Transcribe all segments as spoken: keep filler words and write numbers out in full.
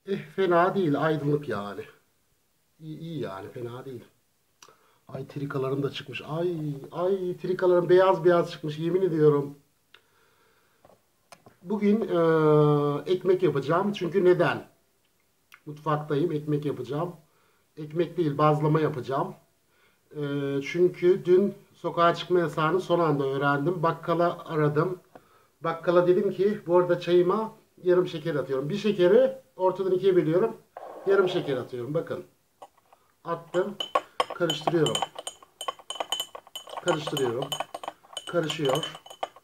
Eh fena değil, aydınlık yani. İyi, iyi yani, fena değil. Ay trikalarım da çıkmış. Ay ay trikalarım beyaz beyaz çıkmış, yemin ediyorum. Bugün eee, ekmek yapacağım. Çünkü neden? Mutfaktayım, ekmek yapacağım. Ekmek değil, bazlama yapacağım. Eee, çünkü dün sokağa çıkma yasağını son anda öğrendim. Bakkala aradım. Bakkala dedim ki bu arada çayıma yarım şeker atıyorum. Bir şekeri ortadan ikiye bölüyorum. Yarım şeker atıyorum. Bakın. Attım. Karıştırıyorum. Karıştırıyorum. Karışıyor.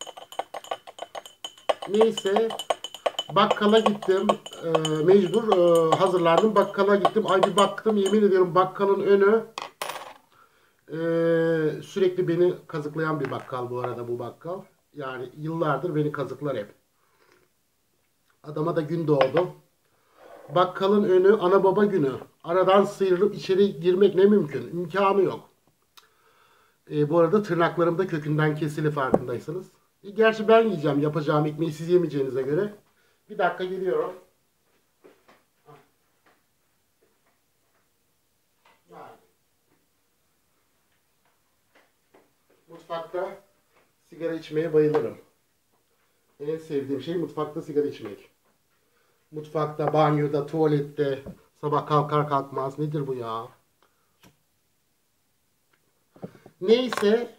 Neyse bakkala gittim. Ee, mecbur e, hazırlandım. Bakkala gittim. Ay bir baktım, yemin ediyorum bakkalın önü e, sürekli beni kazıklayan bir bakkal bu arada bu bakkal. Yani yıllardır beni kazıklar hep. Adama da gün doğdu. Bakkalın önü ana baba günü. Aradan sıyrılıp içeri girmek ne mümkün? İmkanı yok. E, bu arada tırnaklarım da kökünden kesili, farkındaysanız. E, gerçi ben yiyeceğim yapacağım ekmeği, siz yemeyeceğinize göre. Bir dakika geliyorum. Yani, mutfakta sigara içmeye bayılırım. En sevdiğim şey mutfakta sigara içmek. Mutfakta, banyoda, tuvalette, sabah kalkar kalkmaz. Nedir bu ya? Neyse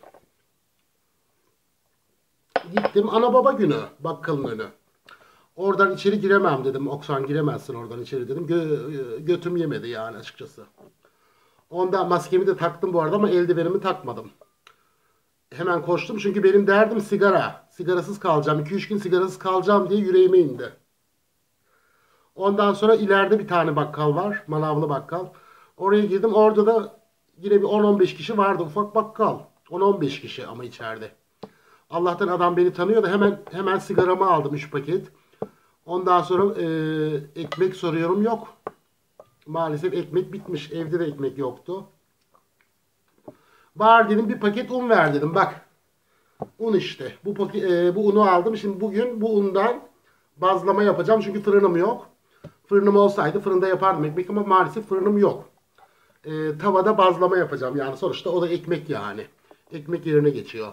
gittim, ana baba günü bakkalın önü. Oradan içeri giremem dedim. Oksan giremezsin oradan içeri dedim. Gö- götüm yemedi yani açıkçası. Onda maskemi de taktım bu arada ama eldivenimi takmadım. Hemen koştum çünkü benim derdim sigara. Sigarasız kalacağım. iki üç gün sigarasız kalacağım diye yüreğime indi. Ondan sonra ileride bir tane bakkal var. Manavlı bakkal. Oraya girdim. Orada da yine bir on on beş kişi vardı. Ufak bakkal. on on beş kişi ama içeride. Allah'tan adam beni tanıyor da hemen hemen sigaramı aldım, üç paket. Ondan sonra e, ekmek soruyorum, yok. Maalesef ekmek bitmiş. Evde de ekmek yoktu. Var dedim, bir paket un ver dedim. Bak un işte. Bu, paket, e, bu unu aldım. Şimdi bugün bu undan bazlama yapacağım. Çünkü fırınım yok. Fırınım olsaydı fırında yapardım ekmek ama maalesef fırınım yok. E, tavada bazlama yapacağım. Yani sonuçta o da ekmek yani. Ekmek yerine geçiyor.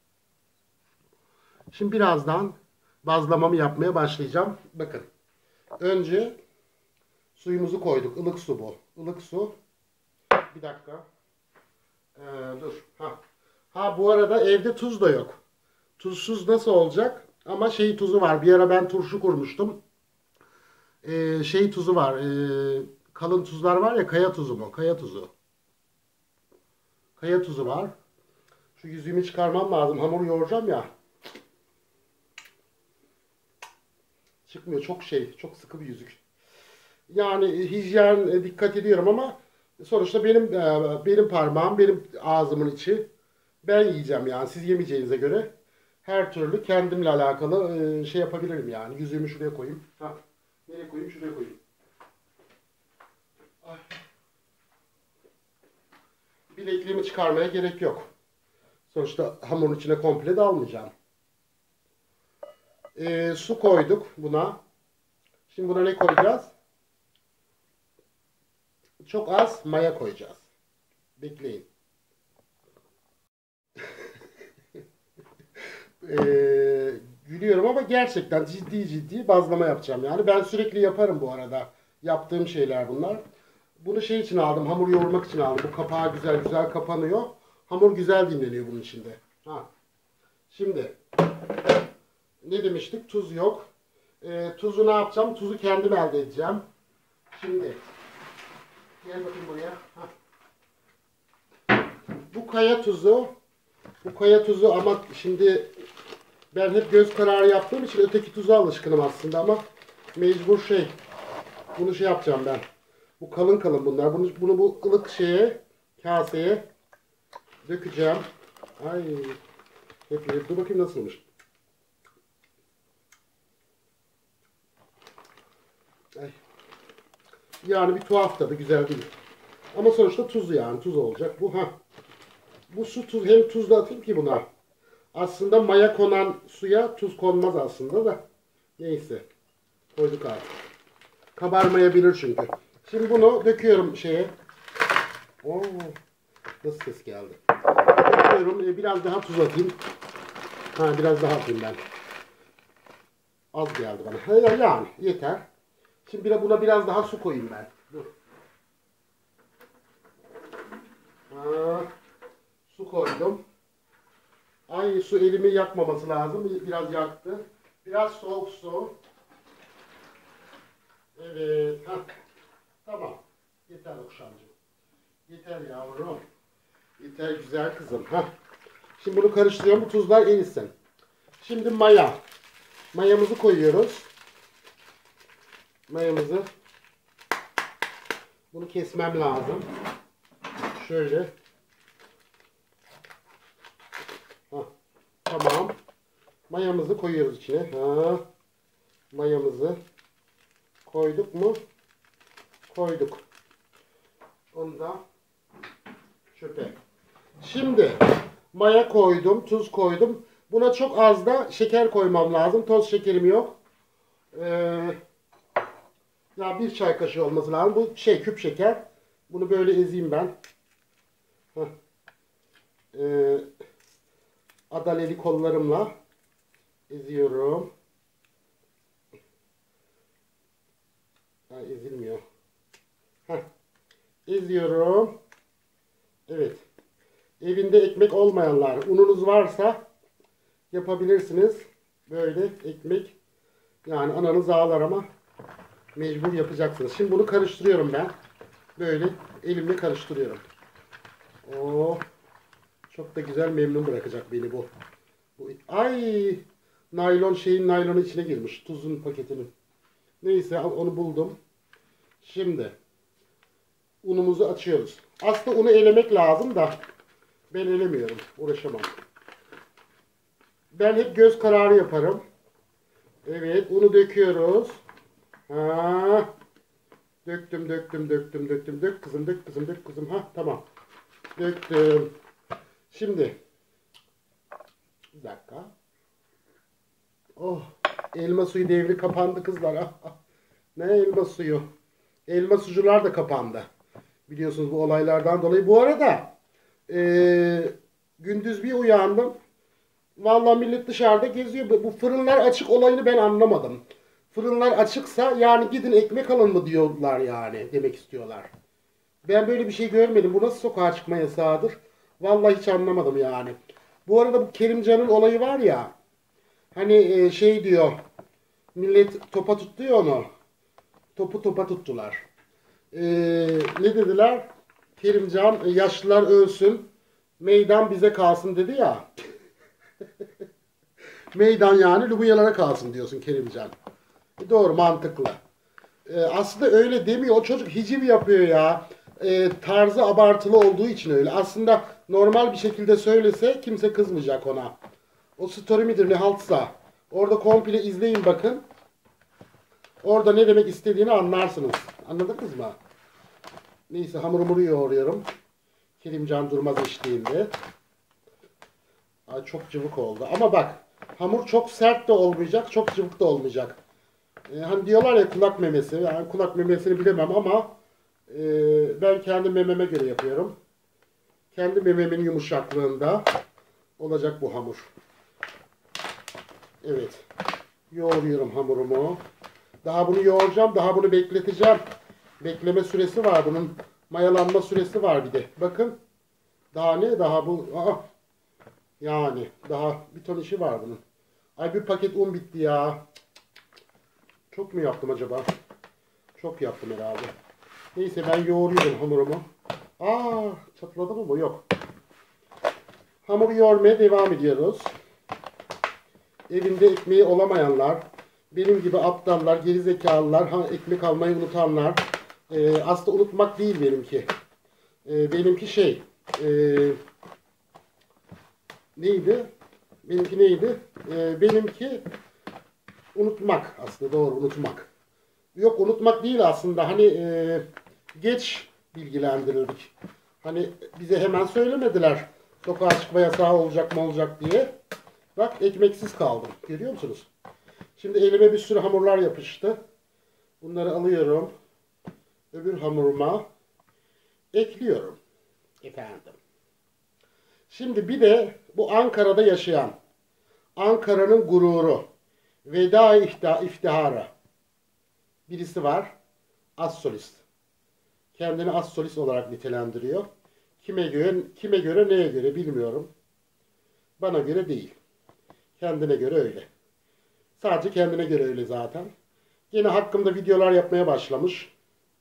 Şimdi birazdan bazlamamı yapmaya başlayacağım. Bakın. Önce suyumuzu koyduk. Ilık su bu. Ilık su. Bir dakika. Ee, dur. Ha. Ha bu arada evde tuz da yok. Tuzsuz nasıl olacak? Ama şey tuzu var. Bir ara ben turşu kurmuştum. Ee, şey tuzu var. Ee, kalın tuzlar var ya, kaya tuzu mu? Kaya tuzu. Kaya tuzu var. Şu yüzüğümü çıkarmam lazım. Hamur yoğuracağım ya. Çıkmıyor. Çok şey. Çok sıkı bir yüzük. Yani hijyen e, dikkat ediyorum ama sonuçta benim e, benim parmağım, benim ağzımın içi. Ben yiyeceğim yani. Siz yemeyeceğinize göre her türlü kendimle alakalı e, şey yapabilirim yani. Yüzüğümü şuraya koyayım. Ha. Nereye koyayım? Şuraya koyayım. Ay. Bilekliğimi çıkarmaya gerek yok. Sonuçta hamurun içine komple dalmayacağım. E, su koyduk buna. Şimdi buna ne koyacağız? Çok az maya koyacağız. Bekleyin. Ee, gülüyorum ama gerçekten ciddi ciddi bazlama yapacağım yani. Ben sürekli yaparım bu arada. Yaptığım şeyler bunlar. Bunu şey için aldım, hamur yoğurmak için aldım. Bu kapağı güzel güzel kapanıyor. Hamur güzel dinleniyor bunun içinde. Ha. Şimdi ne demiştik? Tuz yok. Ee, tuzu ne yapacağım? Tuzu kendim elde edeceğim. Şimdi gel bakayım buraya. Ha. Bu kaya tuzu, bu kaya tuzu ama şimdi ben hep göz kararı yaptığım için öteki tuza alışkınım aslında ama mecbur şey, bunu şey yapacağım ben. Bu kalın kalın bunlar. Bunu, bunu bu ılık şeye, kaseye dökeceğim. Ay, hep dur bakayım nasılmış. Ay. Yani bir tuhaf tadı, güzel değil. Ama sonuçta tuz yani, tuz olacak. Bu ha. Bu su tuz, hem tuz da atayım ki buna. Aslında maya konan suya tuz konmaz aslında da. Neyse. Koyduk artık. Kabarmayabilir çünkü. Şimdi bunu döküyorum şeye. Oo, nasıl ses geldi? Döküyorum. E, biraz daha tuz atayım. Ha, biraz daha atayım ben. Az geldi bana. Yani yeter. Şimdi buna biraz daha su koyayım ben. Dur. Ha, su koydum. Ay, su elimi yakmaması lazım. Biraz yaktı. Biraz soğuk su. Evet. Heh. Tamam. Yeter Okşancığım. Yeter yavrum. Yeter güzel kızım. Heh. Şimdi bunu karıştırıyorum. Bu tuzlar erisin. Şimdi maya. Mayamızı koyuyoruz. Mayamızı. Bunu kesmem lazım. Şöyle. Heh. Tamam. Mayamızı koyuyoruz içine. Ha. Mayamızı koyduk mu? Koyduk. Onu da çöpe. Şimdi maya koydum, tuz koydum. Buna çok az da şeker koymam lazım. Toz şekerim yok. Ee, ya bir çay kaşığı olması lazım. Bu şey küp şeker. Bunu böyle ezeyim ben. Heh. Ee, adaleli kollarımla eziyorum. Ha, ezilmiyor. Heh. Eziyorum. Evet. Evinde ekmek olmayanlar, ununuz varsa yapabilirsiniz. Böyle ekmek. Yani ananız ağlar ama mecbur yapacaksınız. Şimdi bunu karıştırıyorum ben. Böyle elimle karıştırıyorum. Oo, çok da güzel memnun bırakacak beni bu. bu. Ay, naylon şeyin naylonu içine girmiş. Tuzun paketinin. Neyse onu buldum. Şimdi unumuzu açıyoruz. Aslında unu elemek lazım da ben elemiyorum. Uğraşamam. Ben hep göz kararı yaparım. Evet, unu döküyoruz. Ha. Döktüm, döktüm, döktüm, döktüm. Dök kızım, dök kızım, dök kızım. Ha, tamam. Döktüm. Şimdi bir dakika. Oh, elma suyu devri kapandı kızlar. Ah, ah. Ne elma suyu? Elma sucular da kapandı. Biliyorsunuz bu olaylardan dolayı. Bu arada ee, gündüz bir uyandım. Vallahi millet dışarıda geziyor. Bu fırınlar açık olayını ben anlamadım. Fırınlar açıksa yani gidin ekmek alın mı diyorlar yani demek istiyorlar. Ben böyle bir şey görmedim. Bu nasıl sokağa çıkma yasağıdır? Vallahi hiç anlamadım yani. Bu arada bu Kerimcan'ın olayı var ya. Hani e, şey diyor. Millet topa tuttu ya onu. Topu topa tuttular. E, ne dediler? Kerimcan yaşlılar ölsün. Meydan bize kalsın dedi ya. Meydan yani Lubuyalara kalsın diyorsun Kerimcan. E, doğru, mantıklı. E, aslında öyle demiyor. O çocuk hiciv yapıyor ya. E, tarzı abartılı olduğu için öyle. Aslında normal bir şekilde söylese kimse kızmayacak ona. O story midir ne haltsa. Orada komple izleyin bakın. Orada ne demek istediğini anlarsınız. Anladınız mı? Neyse hamurumu yoğuruyorum. Kerimcan Durmaz eşliğinde. Ay, çok cıvık oldu. Ama bak hamur çok sert de olmayacak, çok cıvık da olmayacak. Ee, hani diyorlar ya kulak memesi. Yani kulak memesini bilemem ama e, ben kendi mememe göre yapıyorum. Kendi mememin yumuşaklığında olacak bu hamur. Evet. Yoğuruyorum hamurumu. Daha bunu yoğuracağım. Daha bunu bekleteceğim. Bekleme süresi var. Bunun mayalanma süresi var bir de. Bakın. Daha ne? Daha bu. Aa. Yani. Daha bir ton işi var bunun. Ay, bir paket un bitti ya. Çok mu yaptım acaba? Çok yaptım herhalde. Neyse ben yoğuruyorum hamurumu. Aa, çatladı mı bu? Yok. Hamuru yoğurmaya devam ediyoruz. Evinde ekmeği olamayanlar, benim gibi aptallar, gerizekalılar, ha, ekmek almayı unutanlar. E, aslında unutmak değil benimki. E, benimki şey, e, neydi? Benimki neydi? E, benimki unutmak aslında, doğru, unutmak. Yok, unutmak değil aslında. Hani e, geç bilgilendirildik. Hani bize hemen söylemediler sokağa çıkma yasağı olacak mı olacak diye. Bak ekmeksiz kaldım. Görüyor musunuz? Şimdi elime bir sürü hamurlar yapıştı. Bunları alıyorum. Öbür hamuruma ekliyorum. Efendim. Şimdi bir de bu Ankara'da yaşayan, Ankara'nın gururu, veda iftiharı birisi var. Az solist. Kendini az solist olarak nitelendiriyor. Kime göre, kime göre neye göre bilmiyorum. Bana göre değil. Kendine göre öyle. Sadece kendine göre öyle zaten. Yine hakkımda videolar yapmaya başlamış.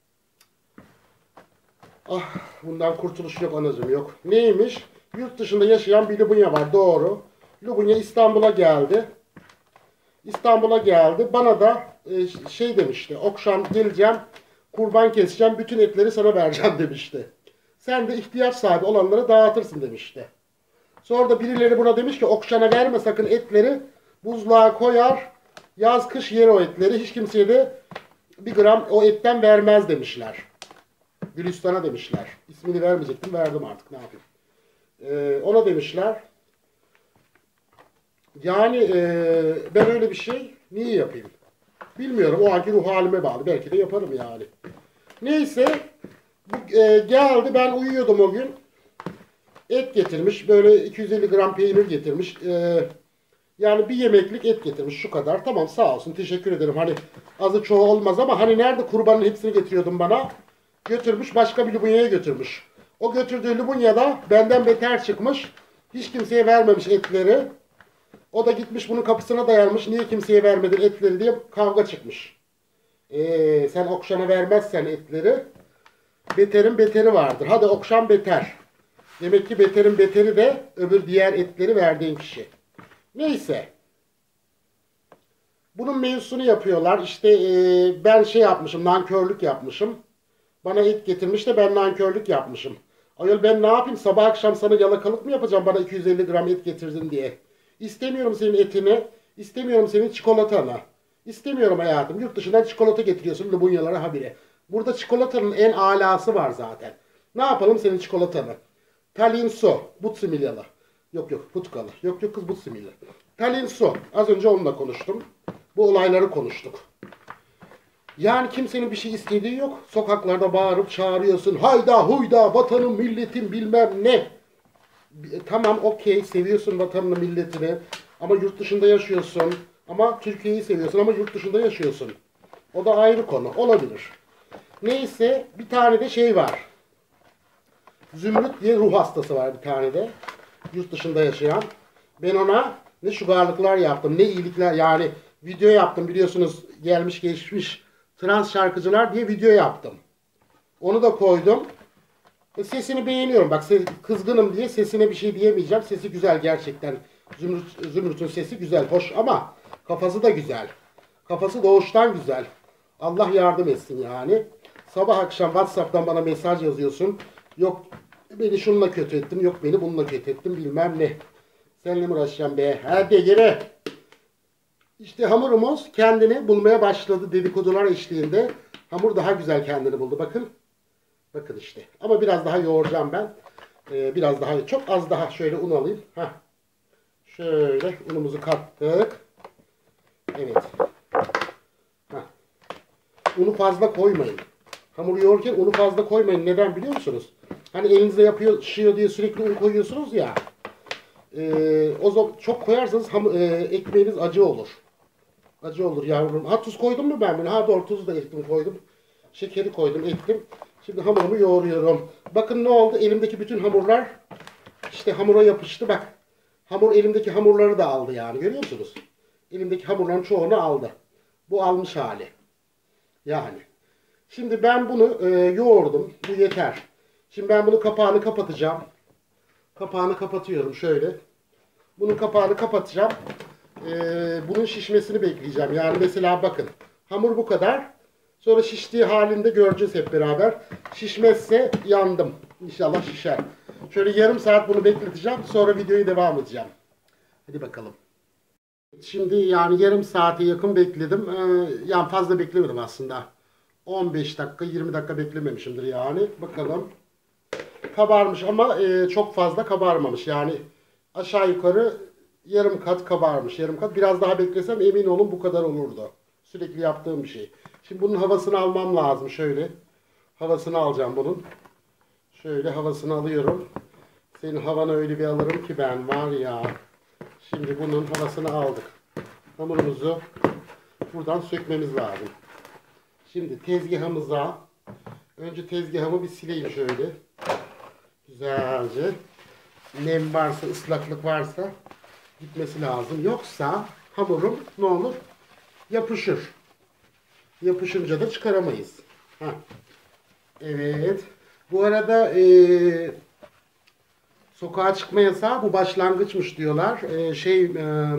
Ah, bundan kurtuluş yok anacığım, yok. Neymiş? Yurt dışında yaşayan bir Lubunya var, doğru. Lubunya İstanbul'a geldi. İstanbul'a geldi. Bana da e, şey demişti. Okşan geleceğim, kurban keseceğim, bütün etleri sana vereceğim demişti. Sen de ihtiyaç sahibi olanlara dağıtırsın demişti. Sonra da birileri buna demiş ki Okşan'a verme sakın etleri, buzluğa koyar, yaz kış yer o etleri, hiç kimseye de bir gram o etten vermez demişler. Gülistan'a demişler. İsmini vermeyecektim, verdim artık, ne yapayım. Ee, ona demişler. Yani e, ben öyle bir şey niye yapayım? Bilmiyorum, o anki ruh halime bağlı. Belki de yaparım yani. Neyse, bu, e, geldi, ben uyuyordum o gün. Et getirmiş, böyle iki yüz elli gram peynir getirmiş. E, yani bir yemeklik et getirmiş, şu kadar. Tamam, sağ olsun, teşekkür ederim. Hani azı çoğu olmaz ama hani nerede kurbanın hepsini getiriyordum bana. Götürmüş, başka bir Lubunya'ya götürmüş. O götürdüğü Lubunya'da benden beter çıkmış. Hiç kimseye vermemiş etleri. O da gitmiş bunun kapısına dayanmış. Niye kimseye vermedin etleri diye kavga çıkmış. Ee, sen Okşan'a vermezsen etleri, beterin beteri vardır. Hadi Okşan beter. Demek ki beterin beteri de öbür diğer etleri verdiğin kişi. Neyse. Bunun mevzusunu yapıyorlar. İşte e, ben şey yapmışım, nankörlük yapmışım. Bana et getirmiş de ben nankörlük yapmışım. Ayol ben ne yapayım, sabah akşam sana yalakalık mı yapacağım bana iki yüz elli gram et getirdin diye. İstemiyorum senin etini, istemiyorum senin çikolatanı. İstemiyorum hayatım, yurt dışından çikolata getiriyorsun Lubunyalara habire. Burada çikolatanın en alası var zaten. Ne yapalım senin çikolatanı? Talin su, Butsimilyalı. Yok yok, Putkalı. Yok yok kız, Butsimilyalı. Talin su, az önce onunla konuştum. Bu olayları konuştuk. Yani kimsenin bir şey istediği yok. Sokaklarda bağırıp çağırıyorsun. Hayda huyda vatanım milletim bilmem ne. E, tamam okey, seviyorsun vatanını milletini. Ama yurt dışında yaşıyorsun. Ama Türkiye'yi seviyorsun ama yurt dışında yaşıyorsun. O da ayrı konu. Olabilir. Neyse, bir tane de şey var. Zümrüt diye ruh hastası var bir tane de. Yurt dışında yaşayan. Ben ona ne şugarlıklar yaptım, ne iyilikler, yani video yaptım biliyorsunuz, gelmiş geçmiş trans şarkıcılar diye video yaptım. Onu da koydum. E, sesini beğeniyorum. Bak kızgınım diye sesine bir şey diyemeyeceğim. Sesi güzel gerçekten. Zümrüt, Zümrüt'ün sesi güzel, hoş ama kafası da güzel. Kafası doğuştan güzel. Allah yardım etsin yani. Sabah akşam WhatsApp'tan bana mesaj yazıyorsun. Yok beni şununla kötü ettin, yok beni bununla kötü ettin bilmem ne. Seninle mi uğraşacağım be? Hadi gire. İşte hamurumuz kendini bulmaya başladı dedikodular eşliğinde. Hamur daha güzel kendini buldu. Bakın. Bakın işte. Ama biraz daha yoğuracağım ben. Ee, biraz daha, çok az daha şöyle un alayım. Heh. Şöyle unumuzu kattık. Evet. Heh. Unu fazla koymayın. Hamuru yoğururken unu fazla koymayın. Neden biliyor musunuz? Hani elinizde yapıyor, şişiyor diye sürekli un koyuyorsunuz ya. Ee, o zaman çok koyarsanız ham, e, ekmeğiniz acı olur. Acı olur yavrum. Ha tuz koydum mu ben bunu? Ha doğru, tuzu da ektim koydum. Şekeri koydum ektim. Şimdi hamurumu yoğuruyorum. Bakın ne oldu? Elimdeki bütün hamurlar işte hamura yapıştı. Bak. Hamur elimdeki hamurları da aldı yani. Görüyor musunuz? Elimdeki hamurların çoğunu aldı. Bu almış hali. Yani. Şimdi ben bunu e, yoğurdum. Bu yeter. Şimdi ben bunu kapağını kapatacağım. Kapağını kapatıyorum şöyle. Bunun kapağını kapatacağım. Ee, bunun şişmesini bekleyeceğim. Yani mesela bakın. Hamur bu kadar. Sonra şiştiği halinde göreceğiz hep beraber. Şişmezse yandım. İnşallah şişer. Şöyle yarım saat bunu bekleteceğim. Sonra videoyu devam edeceğim. Hadi bakalım. Şimdi yani yarım saate yakın bekledim. Ee, yani fazla beklemedim aslında. on beş dakika yirmi dakika beklememişimdir yani. Bakalım. Kabarmış ama e, çok fazla kabarmamış. Yani aşağı yukarı yarım kat kabarmış. Yarım kat. Biraz daha beklesem emin olun bu kadar olurdu. Sürekli yaptığım bir şey. Şimdi bunun havasını almam lazım şöyle. Havasını alacağım bunun. Şöyle havasını alıyorum. Senin havanı öyle bir alırım ki ben var ya. Şimdi bunun havasını aldık. Hamurumuzu buradan sökmemiz lazım. Şimdi tezgahımıza önce tezgahımı bir sileyim şöyle. Güzelce. Nem varsa, ıslaklık varsa gitmesi lazım. Yoksa hamurum ne olur? Yapışır. Yapışınca da çıkaramayız. Heh. Evet. Bu arada e, sokağa çıkma yasağı bu başlangıçmış diyorlar. E, şey e,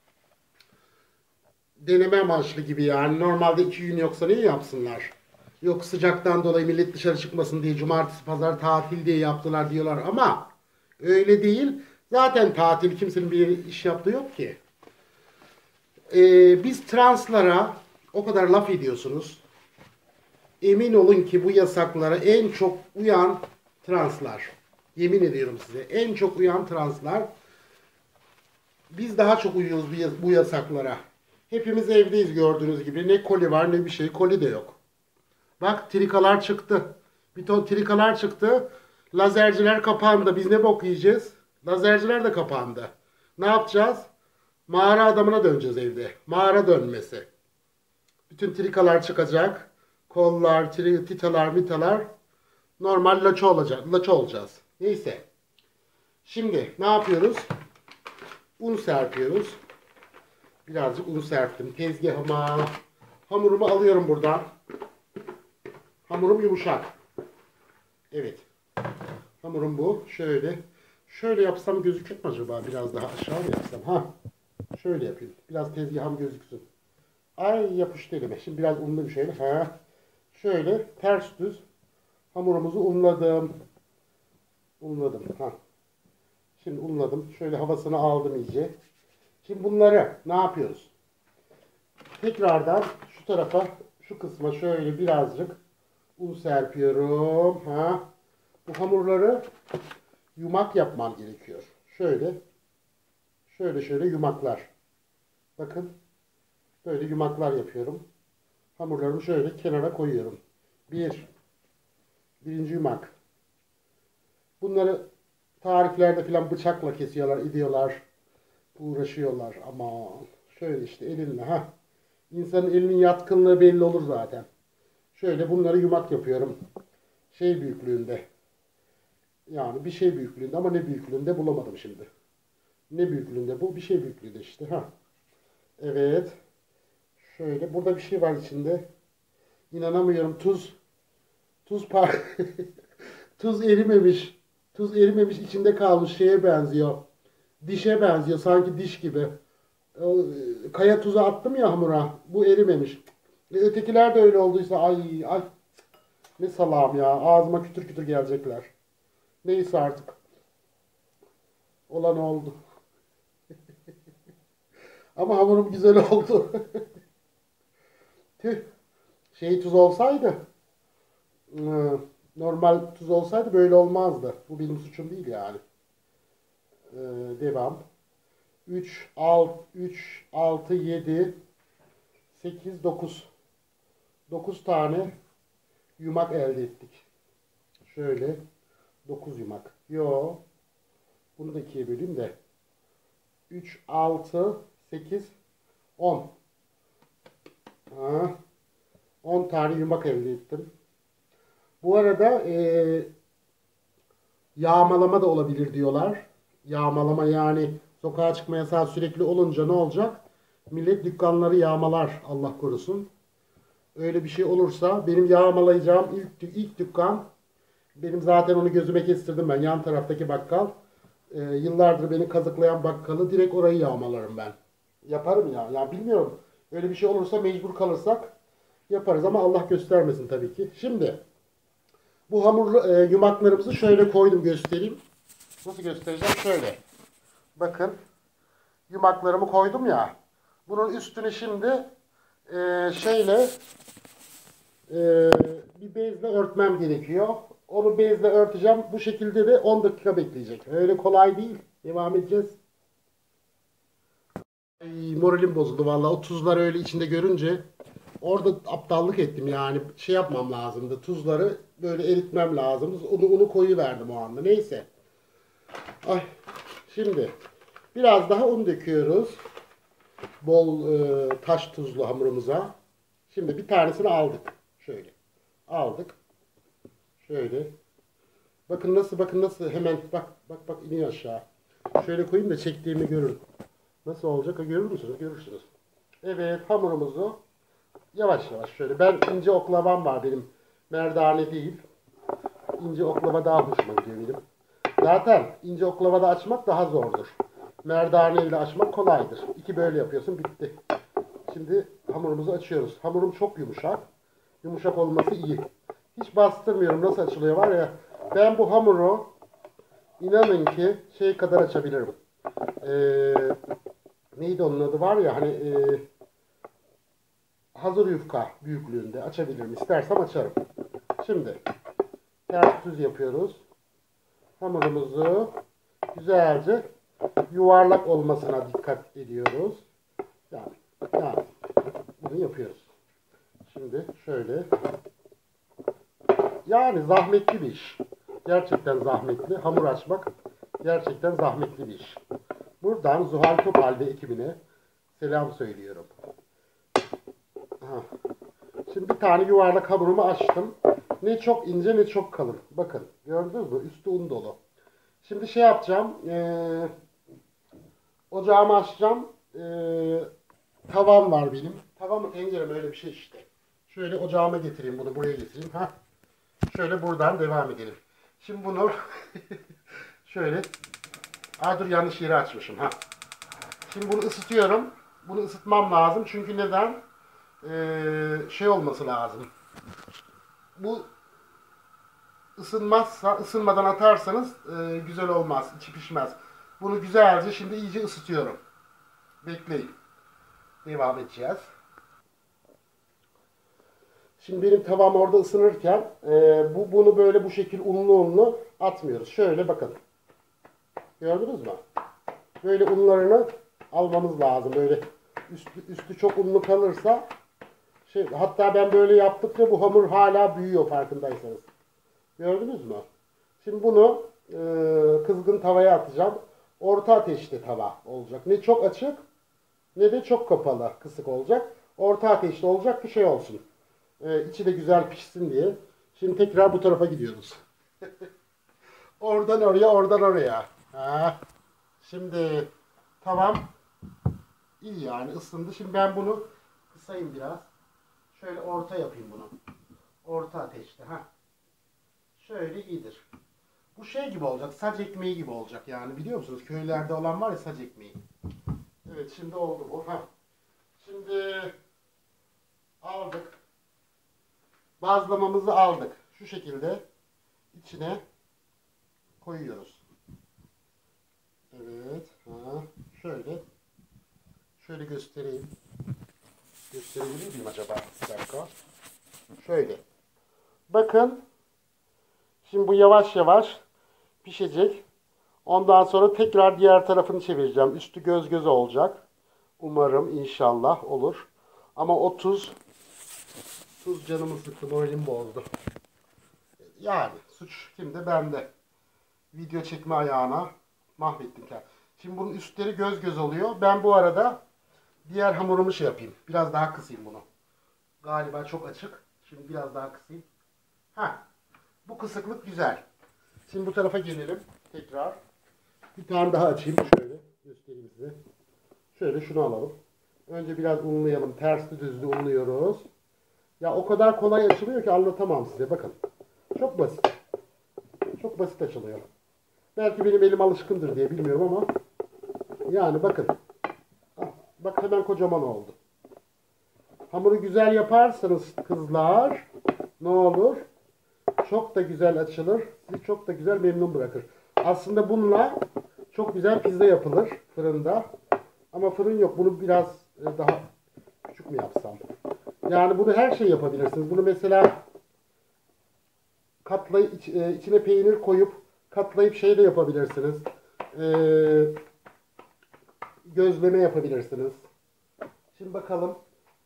deneme amaçlı gibi yani. Normalde iki gün yoksa niye yapsınlar? Yok sıcaktan dolayı millet dışarı çıkmasın diye cumartesi pazar tatil diye yaptılar diyorlar ama öyle değil. Zaten tatil kimsenin bir iş yaptığı yok ki. Ee, biz translara o kadar laf ediyorsunuz. Emin olun ki bu yasaklara en çok uyan translar. Yemin ediyorum size. En çok uyan translar. Biz daha çok uyuyoruz bu yasaklara. Hepimiz evdeyiz gördüğünüz gibi. Ne koli var ne bir şey. Koli de yok. Bak trikalar çıktı. Bir ton trikalar çıktı. Lazerciler kapandı. Biz ne bok yiyeceğiz? Lazerciler de kapandı. Ne yapacağız? Mağara adamına döneceğiz evde. Mağara dönmesi. Bütün trikalar çıkacak. Kollar, tri, titalar, mitalar. Normal laço olacak. Laço olacağız. Neyse. Şimdi ne yapıyoruz? Un serpiyoruz. Birazcık un serptim. Tezgahıma. Hamurumu alıyorum buradan. Hamurum yumuşak. Evet. Hamurum bu. Şöyle. Şöyle yapsam gözükür mü acaba? Biraz daha aşağı mı yapsam? Ha. Şöyle yapayım. Biraz tezgahım gözüksün. Ay yapıştı elime. Şimdi biraz unlu bir şeyle. Ha. Şöyle ters düz hamurumuzu unladım. Unladım. Ha. Şimdi unladım. Şöyle havasını aldım iyice. Şimdi bunları ne yapıyoruz? Tekrardan şu tarafa, şu kısma şöyle birazcık un serpiyorum. Ha. Bu hamurları yumak yapmam gerekiyor. Şöyle. Şöyle şöyle yumaklar. Bakın. Böyle yumaklar yapıyorum. Hamurlarımı şöyle kenara koyuyorum. Bir. Birinci yumak. Bunları tariflerde filan bıçakla kesiyorlar, ediyorlar. Uğraşıyorlar ama şöyle işte elinle ha. İnsanın elinin yatkınlığı belli olur zaten. Şöyle bunları yumak yapıyorum. Şey büyüklüğünde. Yani bir şey büyüklüğünde ama ne büyüklüğünde bulamadım şimdi. Ne büyüklüğünde bu? Bir şey büyüklüğünde işte ha. Evet. Şöyle burada bir şey var içinde. İnanamıyorum tuz. Tuz par tuz erimemiş. Tuz erimemiş içinde kalmış şeye benziyor. Dişe benziyor sanki diş gibi. Kaya tuzu attım ya hamura. Bu erimemiş. E, ötekiler de öyle olduysa ay ay. Ne salam ya. Ağzıma kütür kütür gelecekler. Neyse artık. Olan oldu. Ama hamurum güzel oldu. Tüh. Şey tuz olsaydı. Normal tuz olsaydı böyle olmazdı. Bu benim suçum değil yani. Ee, devam. üç, altı, yedi, sekiz, dokuz. dokuz tane yumak elde ettik. Şöyle. dokuz yumak. Yo. Bunu da ikiye böleyim de. üç, altı, sekiz, on. Ha. on tane yumak elde ettim. Bu arada e, yağmalama da olabilir diyorlar. Yağmalama yani sokağa çıkma yasağı sürekli olunca ne olacak? Millet dükkanları yağmalar Allah korusun. Öyle bir şey olursa benim yağmalayacağım ilk, ilk dükkan benim zaten onu gözüme kestirdim ben. Yan taraftaki bakkal. E, yıllardır beni kazıklayan bakkalı direkt orayı yağmalarım ben. Yaparım ya. Ya bilmiyorum. Öyle bir şey olursa mecbur kalırsak yaparız ama Allah göstermesin tabii ki. Şimdi bu hamur e, yumaklarımızı şöyle koydum göstereyim. Nasıl göstereceğim? Şöyle. Bakın. Yumaklarımı koydum ya. Bunun üstünü şimdi e, şeyle e, bir bezle örtmem gerekiyor. Onu bezle örteceğim. Bu şekilde de on dakika bekleyecek. Öyle kolay değil. Devam edeceğiz. Ay, moralim bozuldu vallahi. O tuzları öyle içinde görünce Orada aptallık ettim yani şey yapmam lazımdı. Tuzları böyle eritmem lazımdı. Unu, unu koyuverdim o anda. Neyse. Ay. Şimdi biraz daha un döküyoruz. Bol e, taş tuzlu hamurumuza. Şimdi bir tanesini aldık. Şöyle. Aldık. Şöyle. Bakın nasıl bakın nasıl hemen bak bak bak iniyor aşağı. Şöyle koyayım da çektiğimi görün. Nasıl olacak görür müsünüz? Görürsünüz. Evet hamurumuzu yavaş yavaş şöyle. Ben ince oklavam var benim. Merdane değil. İnce oklava daha hoşuma gidiyor benim. Zaten ince oklavada açmak daha zordur. Merdane ile açmak kolaydır. İki böyle yapıyorsun bitti. Şimdi hamurumuzu açıyoruz. Hamurum çok yumuşak. Yumuşak olması iyi. Hiç bastırmıyorum. Nasıl açılıyor var ya. Ben bu hamuru inanın ki şey kadar açabilirim. Ee, neydi onun adı var ya hani e, hazır yufka büyüklüğünde açabilirim. İstersem açarım. Şimdi ters düz yapıyoruz. Hamurumuzu güzelce yuvarlak olmasına dikkat ediyoruz. Yani, yani bunu yapıyoruz. Şimdi şöyle. Yani zahmetli bir iş. Gerçekten zahmetli. Hamur açmak gerçekten zahmetli bir iş. Buradan Zuhal Topal ve ekibine selam söylüyorum. Aha. Şimdi bir tane yuvarlak hamurumu açtım. Ne çok ince ne çok kalın. Bakın gördünüz mü? Üstü un dolu. Şimdi şey yapacağım. Ee, ocağımı açacağım. Ee, tavam var benim. Tavam mı tencerem öyle bir şey işte. Şöyle ocağıma getireyim bunu buraya getireyim. Ha. Şöyle buradan devam edelim. Şimdi bunu şöyle. Aa dur yanlış yeri açmışım. Ha. Şimdi bunu ısıtıyorum. Bunu ısıtmam lazım. Çünkü neden? Ee, şey olması lazım. Bu ısınmazsa, ısınmadan atarsanız e, güzel olmaz. İçi pişmez. Bunu güzelce şimdi iyice ısıtıyorum. Bekleyin. Devam edeceğiz. Şimdi benim tavam orada ısınırken e, bu bunu böyle bu şekil unlu unlu atmıyoruz. Şöyle bakın. Gördünüz mü? Böyle unlarını almamız lazım. Böyle üstü, üstü çok unlu kalırsa şey, hatta ben böyle yaptıkça bu hamur hala büyüyor farkındaysanız. Gördünüz mü? Şimdi bunu e, kızgın tavaya atacağım. Orta ateşte tava olacak. Ne çok açık ne de çok kapalı, kısık olacak. Orta ateşte olacak ki şey olsun. E, içi de güzel pişsin diye. Şimdi tekrar bu tarafa gidiyoruz. Oradan oraya, oradan oraya. Ha. Şimdi tamam. İyi yani ısındı. Şimdi ben bunu kısayım biraz. Şöyle orta yapayım bunu. Orta ateşte. Ha. Şöyle iyidir. Bu şey gibi olacak. Sac ekmeği gibi olacak yani. Biliyor musunuz? Köylerde olan var ya sac ekmeği. Evet şimdi oldu bu. Ha. Şimdi aldık. Bazlamamızı aldık. Şu şekilde içine koyuyoruz. Evet. Ha. Şöyle. Şöyle göstereyim. Gösterebilir miyim acaba? Bir dakika. Şöyle. Bakın. Şimdi bu yavaş yavaş pişecek. Ondan sonra tekrar diğer tarafını çevireceğim. Üstü göz göze olacak. Umarım inşallah olur. Ama o tuz tuz canımı sıktı, moralim bozdu. Yani suç kimde? Bende. Video çekme ayağına mahvettim kendimi. Şimdi bunun üstleri göz göz oluyor. Ben bu arada diğer hamurumu şey yapayım. Biraz daha kısayım bunu. Galiba çok açık. Şimdi biraz daha kısayım. Heh. Bu kısıklık güzel. Şimdi bu tarafa gelelim. Tekrar. Bir tane daha açayım. Şöyle göstereyim size. Şöyle şunu alalım. Önce biraz unlayalım. Tersli düzlü unluyoruz. Ya o kadar kolay açılıyor ki anlatamam size. Bakın. Çok basit. Çok basit açılıyor. Belki benim elim alışkındır diye bilmiyorum ama yani bakın. Bak hemen kocaman oldu. Hamuru güzel yaparsanız kızlar ne olur? Çok da güzel açılır. Sizi çok da güzel memnun bırakır. Aslında bununla çok güzel pizza yapılır fırında. Ama fırın yok. Bunu biraz daha küçük mü yapsam? Yani bunu her şey yapabilirsiniz. Bunu mesela katlayıp içine peynir koyup katlayıp şey de yapabilirsiniz. Ee, gözleme yapabilirsiniz. Şimdi bakalım.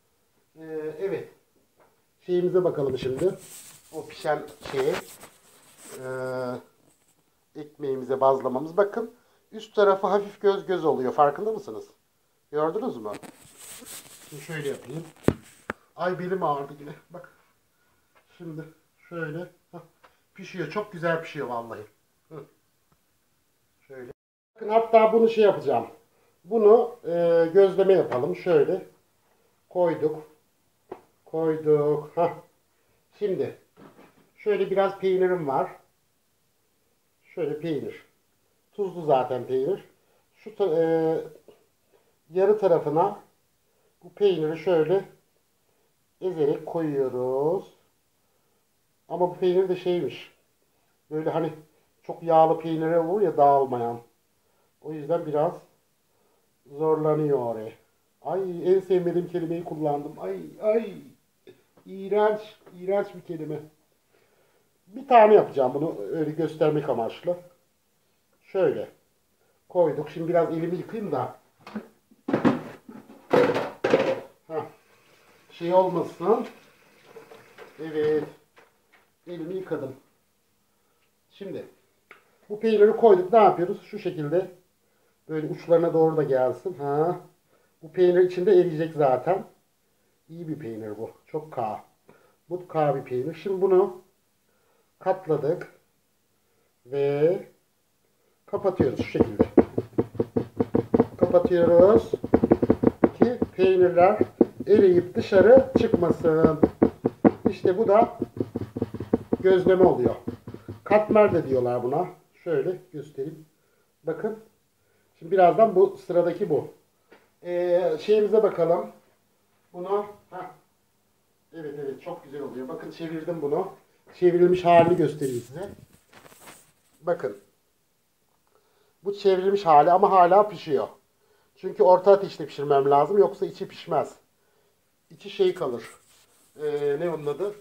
Ee, evet. Şeyimize bakalım şimdi. O pişen şeye. Ee, ekmeğimize bazlamamız. Bakın. Üst tarafı hafif göz göz oluyor. Farkında mısınız? Gördünüz mü? Şimdi şöyle yapayım. Ay belim ağrıdı yine. Bak. Şimdi şöyle. Hah. Pişiyor. Çok güzel pişiyor vallahi. Hı. Şöyle. Bakın hatta bunu şey yapacağım. Bunu e, gözleme yapalım. Şöyle. Koyduk. Koyduk. Hah. Şimdi şöyle biraz peynirim var. Şöyle peynir. Tuzlu zaten peynir. Şu ta- e, yarı tarafına bu peyniri şöyle ezerek koyuyoruz. Ama bu peynir de şeymiş. Böyle hani çok yağlı peynire olur ya dağılmayan. O yüzden biraz zorlanıyor oraya. Ay en sevmediğim kelimeyi kullandım. Ay ay. İğrenç. İğrenç bir kelime. Bir tane yapacağım bunu öyle göstermek amaçlı. Şöyle koyduk. Şimdi biraz elimi yıkayayım da. Heh. Şey olmasın. Evet. Elimi yıkadım. Şimdi bu peyniri koyduk. Ne yapıyoruz? Şu şekilde böyle uçlarına doğru da gelsin. Ha. Bu peynir içinde eriyecek zaten. İyi bir peynir bu. Çok K. Bu K bir peynir. Şimdi bunu katladık ve kapatıyoruz şu şekilde. Kapatıyoruz ki peynirler eriyip dışarı çıkmasın. İşte bu da gözleme oluyor. Katmer de diyorlar buna. Şöyle göstereyim. Bakın. Şimdi birazdan bu sıradaki bu. Ee, şeyimize bakalım. Bunu heh. Evet evet çok güzel oluyor. Bakın çevirdim bunu. Çevrilmiş halini göstereyim size. Bakın. Bu çevrilmiş hali ama hala pişiyor. Çünkü orta ateşte pişirmem lazım. Yoksa içi pişmez. İçi şey kalır. Ee, ne onun adı?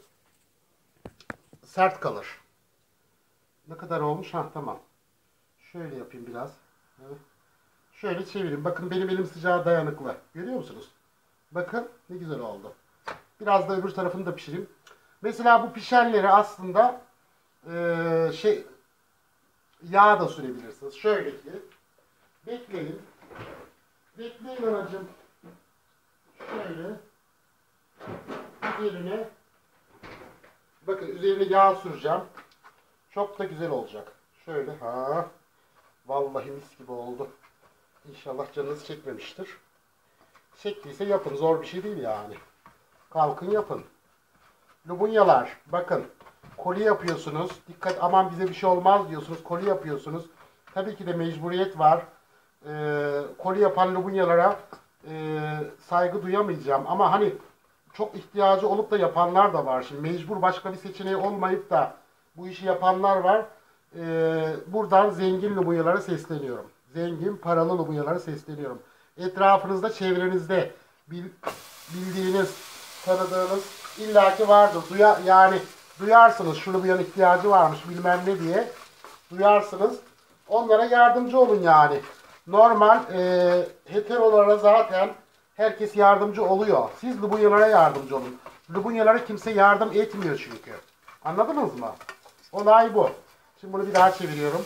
Sert kalır. Ne kadar olmuş? Ha tamam. Şöyle yapayım biraz. Evet. Şöyle çevireyim. Bakın benim elim sıcağa dayanıklı. Görüyor musunuz? Bakın ne güzel oldu. Biraz da öbür tarafını da pişireyim. Mesela bu pişenleri aslında ee, şey yağ da sürebilirsiniz. Şöyle ki bekleyin. Bekleyin anacığım. Şöyle üzerine bakın üzerine yağ süreceğim. Çok da güzel olacak. Şöyle ha. Vallahi mis gibi oldu. İnşallah canınız çekmemiştir. Çektiyse yapın. Zor bir şey değil yani. Kalkın yapın. Lubunyalar. Bakın. Koli yapıyorsunuz. Dikkat aman bize bir şey olmaz diyorsunuz. Koli yapıyorsunuz. Tabii ki de mecburiyet var. Ee, koli yapan lubunyalara e, saygı duyamayacağım. Ama hani çok ihtiyacı olup da yapanlar da var. Şimdi mecbur başka bir seçeneği olmayıp da bu işi yapanlar var. Ee, buradan zengin lubunyalara sesleniyorum. Zengin, paralı lubunyalara sesleniyorum. Etrafınızda, çevrenizde bil, bildiğiniz, tanıdığınız illaki vardır. Duya, yani duyarsınız şu lubunyanın ihtiyacı varmış bilmem ne diye. Duyarsınız. Onlara yardımcı olun yani. Normal e, heterolara zaten herkes yardımcı oluyor. Siz lubunyalara yardımcı olun. Lubunyalara kimse yardım etmiyor çünkü. Anladınız mı? Olay bu. Şimdi bunu bir daha çeviriyorum.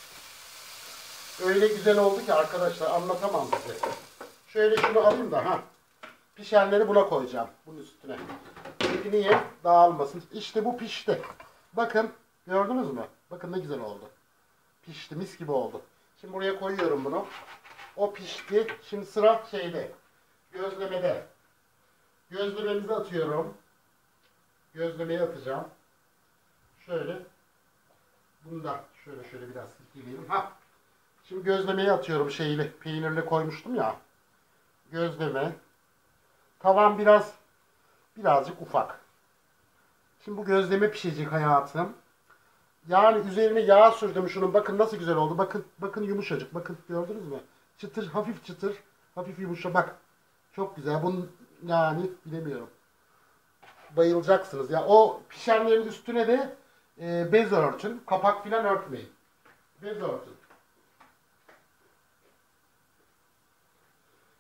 Öyle güzel oldu ki arkadaşlar anlatamam size. Şöyle şunu alayım da ha. Pişenleri buna koyacağım. Bunun üstüne. Çünkü niye? Dağılmasın. İşte bu pişti. Bakın gördünüz mü? Bakın ne güzel oldu. Pişti mis gibi oldu. Şimdi buraya koyuyorum bunu. O pişti. Şimdi sıra şeyde. Gözlemede. Gözlememizi atıyorum. Gözlemeye atacağım. Şöyle. Bunu da şöyle şöyle biraz silkeleyelim. Ha. Şimdi gözlemeye atıyorum şeyle. Peynirle koymuştum ya. Gözleme. Tavan biraz birazcık ufak. Şimdi bu gözleme pişecek hayatım. Yani üzerine yağ sürdüm şunun. Bakın nasıl güzel oldu. Bakın bakın yumuşacık. Bakın gördünüz mü? Çıtır hafif çıtır. Hafif yumuşa bak. Çok güzel. Bunun yani bilemiyorum. Bayılacaksınız. Ya o pişenlerin üstüne de e, bez örtün. Kapak filan örtmeyin. Bez örtün.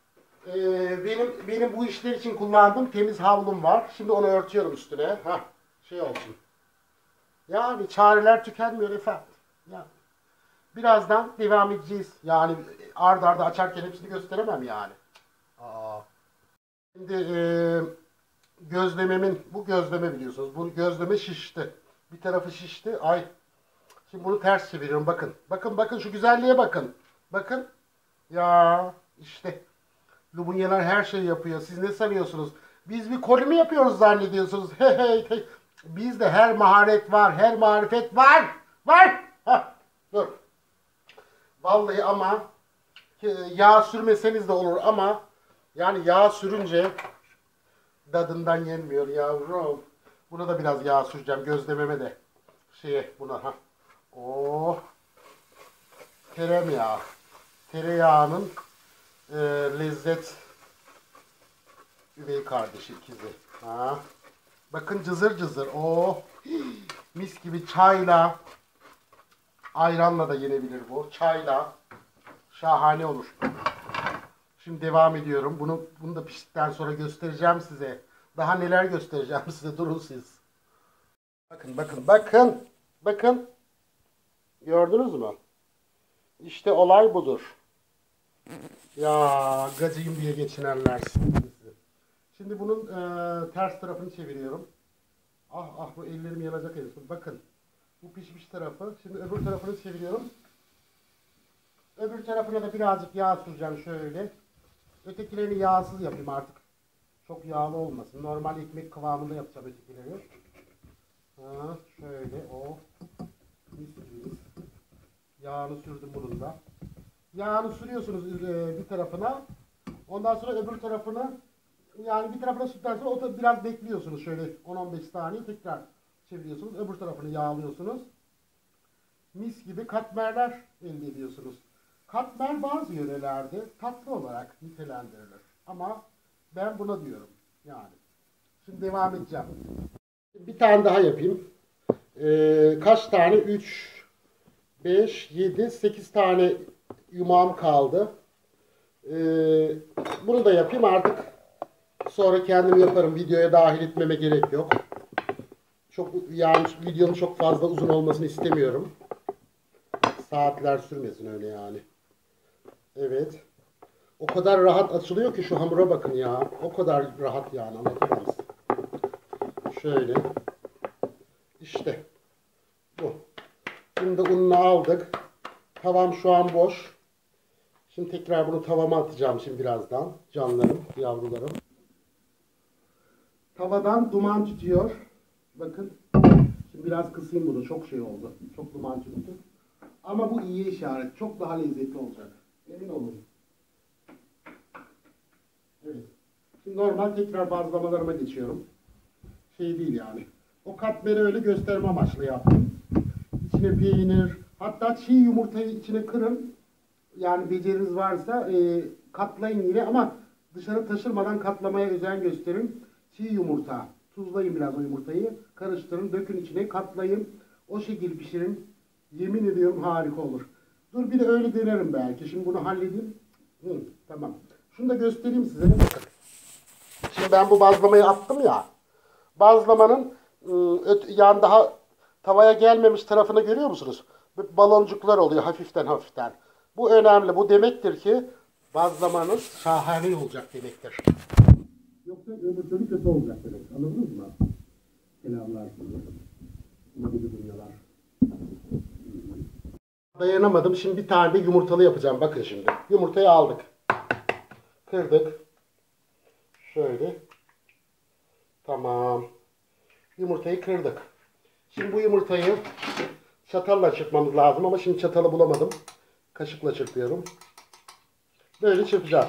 Ee, benim benim bu işler için kullandığım temiz havlum var. Şimdi onu örtüyorum üstüne. Ha, şey olsun. Yani çareler tükenmiyor efendim. Yani birazdan devam edeceğiz. Yani ard arda açarken hepsini gösteremem yani. Aa. Şimdi e, gözlememin, bu gözleme biliyorsunuz. Bu gözleme şişti. Bir tarafı şişti. Ay. Şimdi bunu ters çeviriyorum. Bakın. Bakın bakın şu güzelliğe bakın. Bakın. Ya işte. Lumunyalar her şeyi yapıyor. Siz ne sanıyorsunuz? Biz bir koli mi yapıyoruz zannediyorsunuz? Hey hey hey. Bizde her maharet var. Her marifet var. Var. Hah. Dur. Vallahi ama yağ sürmeseniz de olur ama yani yağ sürünce dadından yenmiyor yavrum. Buna da biraz yağ süreceğim gözlememe de. Şeye buna ha. Oh. Tereyağı. Tereyağının e, lezzet üvey kardeşi ikizi. Ha. Bakın cızır cızır. Oh. Mis gibi çayla ayranla da yenebilir bu. Çayla şahane olur. Şimdi devam ediyorum. Bunu bunu da piştikten sonra göstereceğim size. Daha neler göstereceğim size. Durun siz. Bakın bakın bakın. Bakın. Gördünüz mü? İşte olay budur. Ya gacıyım diye geçinenler sizi. Şimdi bunun e, ters tarafını çeviriyorum. Ah ah bu ellerim yanacak herif. Bakın. Bu pişmiş tarafı. Şimdi öbür tarafını çeviriyorum. Öbür tarafına da birazcık yağ süreceğim şöyle. Ötekilerini yağsız yapayım artık. Çok yağlı olmasın. Normal ekmek kıvamında yapacağım ötekileri. Ha, şöyle o. Mis gibi. Yağını sürdüm bunun da. Yağını sürüyorsunuz bir tarafına. Ondan sonra öbür tarafını yani bir tarafına sürdükten sonra o biraz bekliyorsunuz. Şöyle on on beş saniye tekrar çeviriyorsunuz. Öbür tarafını yağlıyorsunuz. Mis gibi katmerler elde ediyorsunuz. Katmer bazı yörelerde tatlı olarak nitelendirilir. Ama ben buna diyorum. Yani. Şimdi devam edeceğim. Bir tane daha yapayım. Ee, kaç tane? üç, beş, yedi, sekiz tane yumağım kaldı. Ee, bunu da yapayım artık. Sonra kendim yaparım. Videoya dahil etmeme gerek yok. Çok yani videonun çok fazla uzun olmasını istemiyorum. Saatler sürmesin öyle yani. Evet. O kadar rahat açılıyor ki şu hamura bakın ya. O kadar rahat yani anlatamam size. Şöyle. İşte. Bu. Şimdi ununu aldık. Tavam şu an boş. Şimdi tekrar bunu tavama atacağım şimdi birazdan. Canlarım, yavrularım. Tavadan duman tutuyor. Bakın. Şimdi biraz kısayım bunu. Çok şey oldu. Çok duman tuttu. Ama bu iyi işaret. Çok daha lezzetli olacak. Emin olun. Evet. Şimdi normal tekrar bazlamalarıma geçiyorum. Şey değil yani. O katmeri öyle gösterme amaçlı yaptım. İçine peynir, hatta çiğ yumurtayı içine kırın. Yani beceriniz varsa e, katlayın yine ama dışarı taşırmadan katlamaya özen gösterin. Çiğ yumurta. Tuzlayın biraz o yumurtayı. Karıştırın, dökün içine, katlayın. O şekilde pişirin. Yemin ediyorum harika olur. Dur bir de öyle denerim belki. Şimdi bunu halledeyim. Hı, tamam. Şunu da göstereyim size. Bakın. Şimdi ben bu bazlamayı attım ya. Bazlamanın ıı, yani daha tavaya gelmemiş tarafını görüyor musunuz? Baloncuklar oluyor hafiften hafiften. Bu önemli. Bu demektir ki bazlamanız şahane olacak demektir. Yoksa öbür türlü kötü olacak demek. Anladınız mı? Selamlar. Dayanamadım. Şimdi bir tane de yumurtalı yapacağım. Bakın şimdi. Yumurtayı aldık. Kırdık. Şöyle. Tamam. Yumurtayı kırdık. Şimdi bu yumurtayı çatalla çırpmamız lazım ama şimdi çatalı bulamadım. Kaşıkla çırpıyorum. Böyle çırpacağım.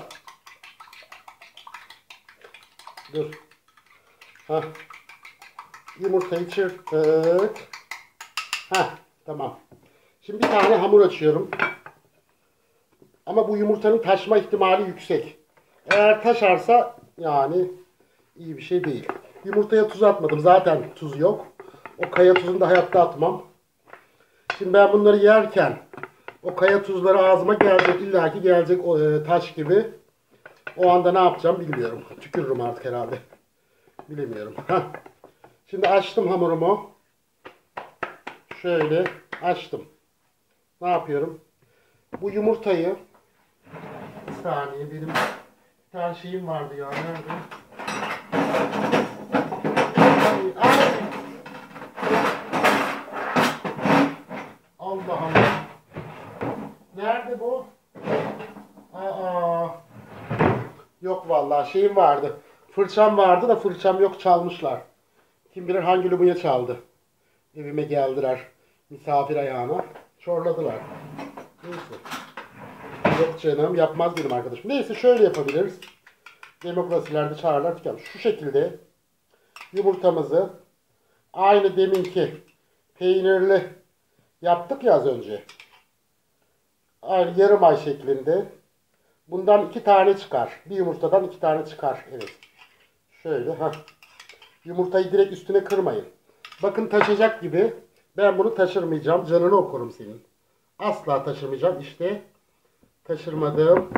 Dur. Hah. Yumurtayı çırptık. Hah. Tamam. Şimdi bir tane hamur açıyorum. Ama bu yumurtanın taşma ihtimali yüksek. Eğer taşarsa yani iyi bir şey değil. Yumurtaya tuz atmadım. Zaten tuz yok. O kaya tuzunu da hayatta atmam. Şimdi ben bunları yerken o kaya tuzları ağzıma gelecek. İlla ki gelecek o, e, taş gibi. O anda ne yapacağım bilmiyorum. Tükürürüm artık herhalde. Bilemiyorum. Heh. Şimdi açtım hamurumu. Şöyle açtım. Ne yapıyorum? Bu yumurtayı bir saniye benim bir tane şeyim vardı ya. Nerede? Ay. Allah Allah. Nerede bu? Aa. Yok vallahi şeyim vardı. Fırçam vardı da fırçam yok, çalmışlar. Kim bilir hangi lumuya çaldı. Evime geldiler. Misafir ayağına. Çorladılar. Neyse. Yok canım, yapmaz benim arkadaşım. Neyse şöyle yapabiliriz. Demokrasilerde çağırlar tükenmiş. Şu şekilde yumurtamızı aynı deminki peynirli yaptık ya az önce. Aynı yarım ay şeklinde. Bundan iki tane çıkar. Bir yumurtadan iki tane çıkar. Evet. Şöyle. Heh. Yumurtayı direkt üstüne kırmayın. Bakın taşacak gibi. Ben bunu taşırmayacağım. Canını okurum senin. Asla taşırmayacağım. İşte taşırmadım.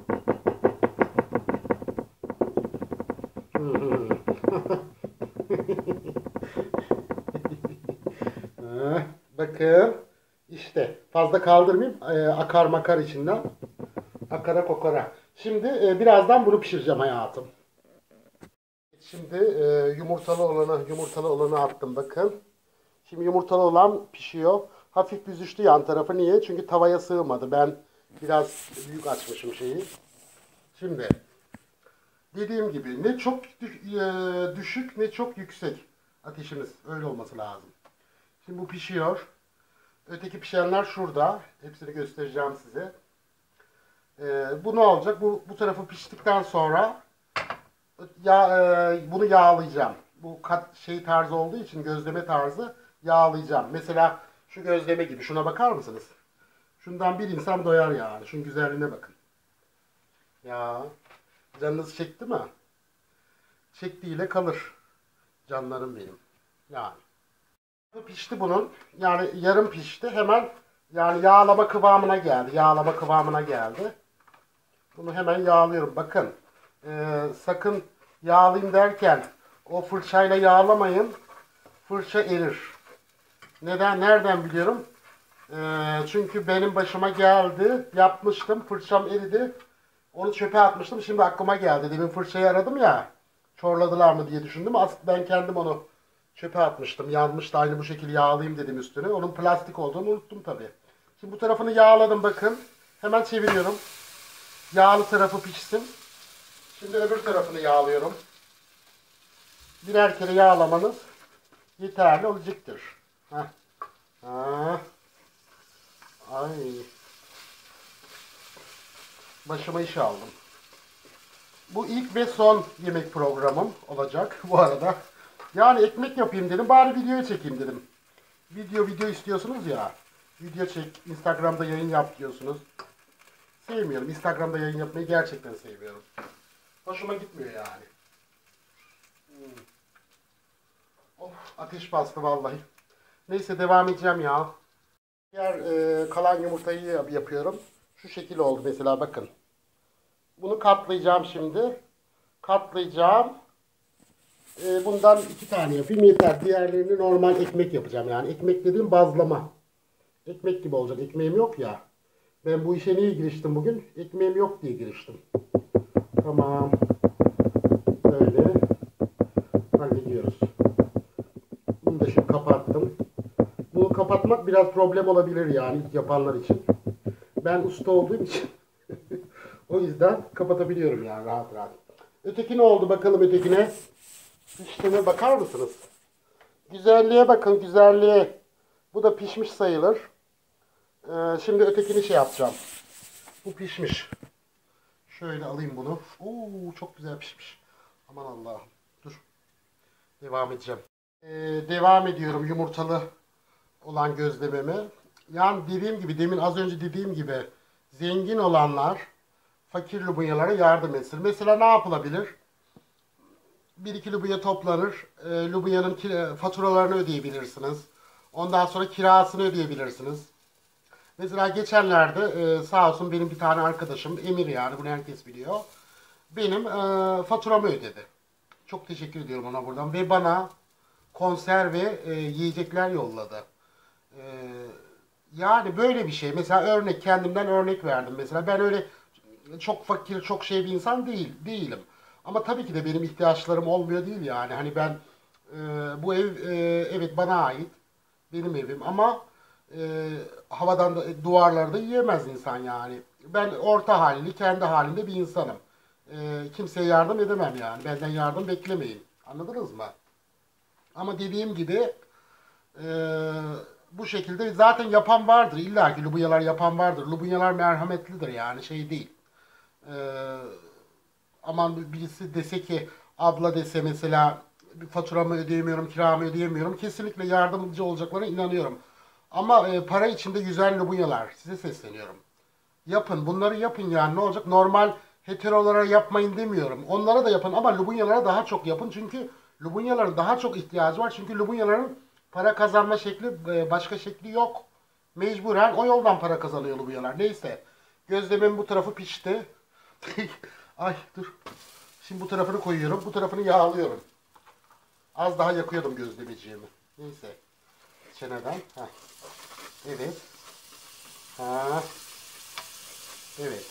Bakın. İşte. Fazla kaldırmayayım. Ee, akar makar içinden. Akara kokara. Şimdi e, birazdan bunu pişireceğim hayatım. Şimdi e, yumurtalı olanı yumurtalı olanı attım bakın. Şimdi yumurtalı olan pişiyor. Hafif büzüştü yan tarafı. Niye? Çünkü tavaya sığmadı. Ben biraz büyük açmışım şeyi. Şimdi dediğim gibi ne çok düşük ne çok yüksek ateşimiz. Öyle olması lazım. Şimdi bu pişiyor. Öteki pişenler şurada. Hepsini göstereceğim size. Ee, bu ne olacak? Bu, bu tarafı piştikten sonra ya, e, bunu yağlayacağım. Bu kat şey tarzı olduğu için gözleme tarzı yağlayacağım. Mesela şu gözleme gibi. Şuna bakar mısınız? Şundan bir insan doyar yani. Şunun güzelliğine bakın. Ya canınız çekti mi? Çektiğiyle kalır. Canlarım benim. Yani. Pişti bunun. Yani yarım pişti. Hemen yani yağlama kıvamına geldi. Yağlama kıvamına geldi. Bunu hemen yağlıyorum. Bakın. Ee, sakın yağlayayım derken o fırçayla yağlamayın. Fırça erir. Neden? Nereden biliyorum? Ee, çünkü benim başıma geldi. Yapmıştım. Fırçam eridi. Onu çöpe atmıştım. Şimdi aklıma geldi. Demin fırçayı aradım ya. Çorladılar mı diye düşündüm. Aslında ben kendim onu çöpe atmıştım. Yanmıştı. Aynı bu şekilde yağlayayım dedim üstüne. Onun plastik olduğunu unuttum tabii. Şimdi bu tarafını yağladım bakın. Hemen çeviriyorum. Yağlı tarafı pişsin. Şimdi öbür tarafını yağlıyorum. Birer kere yağlamanız yeterli olacaktır. Heh. Ha. Ay. Başıma iş aldım. Bu ilk ve son yemek programım olacak bu arada. Yani ekmek yapayım dedim. Bari videoyu çekeyim dedim. Video video istiyorsunuz ya. Video çek. Instagram'da yayın yap diyorsunuz. Sevmiyorum. Instagram'da yayın yapmayı gerçekten sevmiyorum. Hoşuma gitmiyor yani. Hmm. Of, ateş bastı vallahi. Neyse devam edeceğim ya. Diğer e, kalan yumurtayı yapıyorum. Şu şekil oldu mesela bakın. Bunu katlayacağım şimdi. Katlayacağım. E, bundan iki tane yapayım yeter. Diğerlerini normal ekmek yapacağım. Yani ekmek dediğim bazlama. Ekmek gibi olacak. Ekmeğim yok ya. Ben bu işe niye giriştim bugün? Ekmeğim yok diye giriştim. Tamam. Böyle hallediyoruz. Bunu da şimdi kapattım. Bunu kapatmak biraz problem olabilir yani ilk yapanlar için. Ben usta olduğum için o yüzden kapatabiliyorum yani rahat rahat. Öteki ne oldu bakalım ötekine? Piştiğine bakar mısınız? Güzelliğe bakın güzelliğe. Bu da pişmiş sayılır. Ee, şimdi ötekini şey yapacağım. Bu pişmiş. Şöyle alayım bunu. Oo çok güzel pişmiş. Aman Allah'ım. Dur. Devam edeceğim. Ee, devam ediyorum yumurtalı olan gözlememi. Yani dediğim gibi demin az önce dediğim gibi zengin olanlar fakir lubuyalara yardım etsin. Mesela ne yapılabilir? Bir iki lubuya toplanır. E, lubuyanın faturalarını ödeyebilirsiniz. Ondan sonra kirasını ödeyebilirsiniz. Mesela geçenlerde e, sağ olsun benim bir tane arkadaşım Emir yani bunu herkes biliyor. benim e, faturamı ödedi. Çok teşekkür ediyorum ona buradan. Ve bana konserve e, yiyecekler yolladı. E, Yani böyle bir şey. Mesela örnek, kendimden örnek verdim. Mesela ben öyle çok fakir, çok şey bir insan değil değilim. Ama tabii ki de benim ihtiyaçlarım olmuyor değil yani. Hani ben e, bu ev e, evet bana ait. Benim evim ama e, havadan da e, duvarlarda yiyemez insan yani. Ben orta halli, kendi halinde bir insanım. E, kimseye yardım edemem yani. Benden yardım beklemeyin. Anladınız mı? Ama dediğim gibi e, bu şekilde zaten yapan vardır. İlla ki Lubunyalar yapan vardır. Lubunyalar merhametlidir yani şey değil. E, Aman birisi dese ki abla dese mesela bir faturamı ödeyemiyorum, kiramı ödeyemiyorum. Kesinlikle yardımcı olacaklarına inanıyorum. Ama e, para içinde yüzen Lubunyalar size sesleniyorum. Yapın bunları yapın yani ne olacak? Normal heterolara yapmayın demiyorum. Onlara da yapın ama Lubunyalara daha çok yapın. Çünkü Lubunyaların daha çok ihtiyacı var. Çünkü Lubunyaların para kazanma şekli e, başka şekli yok. Mecburen o yoldan para kazanıyor Lubunyalar. Neyse. Gözlememin bu tarafı pişti. Ay dur. Şimdi bu tarafını koyuyorum. Bu tarafını yağlıyorum. Az daha yakıyordum gözlemeciğimi. Neyse. Çeneden. Heh. Evet. Ha. Evet.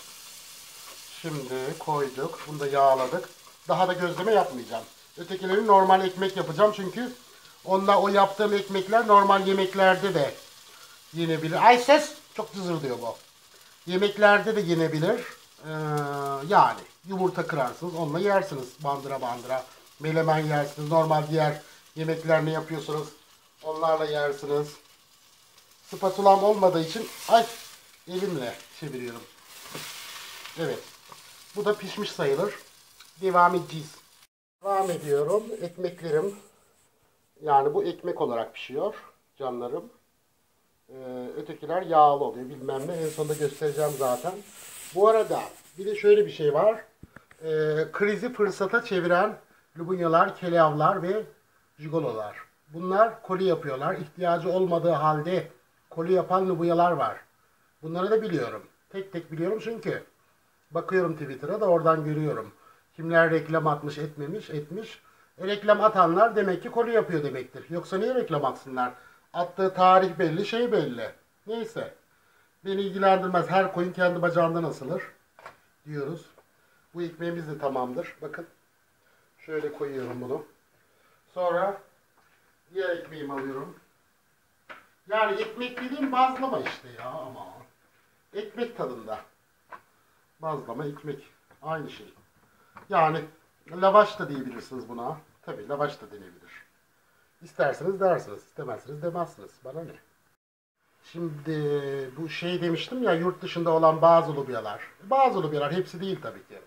Şimdi koyduk. Bunu da yağladık. Daha da gözleme yapmayacağım. Ötekileri normal ekmek yapacağım. Çünkü onunla o yaptığım ekmekler normal yemeklerde de yenebilir. Ay ses! Çok cızır diyor bu. Yemeklerde de yenebilir. Ee, Yani yumurta kırarsınız. Onunla yersiniz bandıra bandıra. Melemen yersiniz. Normal diğer yemekler ne yapıyorsunuz? Onlarla yersiniz. Spatulam olmadığı için ay elimle çeviriyorum. Evet. Bu da pişmiş sayılır. Devam edeceğiz. Devam ediyorum. Ekmeklerim. Yani bu ekmek olarak pişiyor. Canlarım. Ee, Ötekiler yağlı oluyor. Bilmem ne. En sonunda göstereceğim zaten. Bu arada bir de şöyle bir şey var. Ee, krizi fırsata çeviren Lubunyalar, Kelavlar ve Jigololar. Bunlar koli yapıyorlar. İhtiyacı olmadığı halde koli yapan Lubunyalar var. Bunları da biliyorum. Tek tek biliyorum çünkü bakıyorum Twitter'a da oradan görüyorum. Kimler reklam atmış, etmemiş, etmiş. E, reklam atanlar demek ki koli yapıyor demektir. Yoksa niye reklam atsınlar? Attığı tarih belli, şey belli. Neyse. Beni ilgilendirmez. Her koyun kendi bacağından asılır diyoruz. Bu ekmeğimiz de tamamdır. Bakın. Şöyle koyuyorum bunu. Sonra diğer ekmeğimi alıyorum. Yani ekmek dediğim bazlama işte ya ama. Ekmek tadında. Bazlama ekmek. Aynı şey. Yani lavaş da diyebilirsiniz buna. Tabii lavaş da denebilir. İsterseniz dersiniz. İstemezseniz demezsiniz. Bana ne? Şimdi bu şey demiştim ya yurt dışında olan bazı lobiyalar. Bazı lobiyalar hepsi değil tabii ki.